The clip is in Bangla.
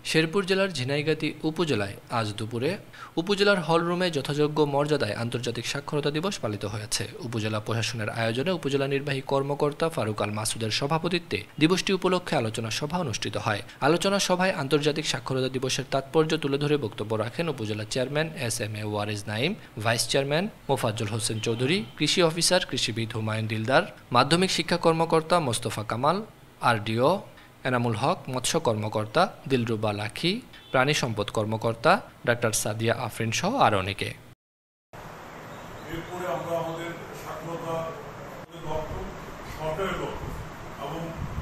শেরপুর জেলার ঝিনাইগাতী উপজেলায় আজ দুপুরে উপজেলার হলরুমে যথাযোগ্য মর্যাদায় আন্তর্জাতিক সাক্ষরতা দিবস পালিত হয়েছে। উপজেলা প্রশাসনের আয়োজনে উপজেলা নির্বাহী কর্মকর্তা ফারুক আল মাসুদের সভাপতিত্বে দিবসটি উপলক্ষে আলোচনা সভা অনুষ্ঠিত হয়। আলোচনা সভায় আন্তর্জাতিক সাক্ষরতা দিবসের তাৎপর্য তুলে ধরে বক্তব্য রাখেন উপজেলা chairman S M A Wares Naim, vice chairman Mofazzal Hossain Chowdhury, কৃষি অফিসার কৃষিবিদ হুমায়ুন দিলদার, মাধ্যমিক শিক্ষা কর্মকর্তা মোস্তফা কামাল, আরডিও এনামুল হক, মৎস্য কর্মকর্তা দিলরুবা লাখি, প্রাণী সম্পদ কর্মকর্তা ডাক্তার সাদিয়া আফরিন সহ আরও অনেকে। এরপরে আমরা আমাদের সাক্ষরতা এবং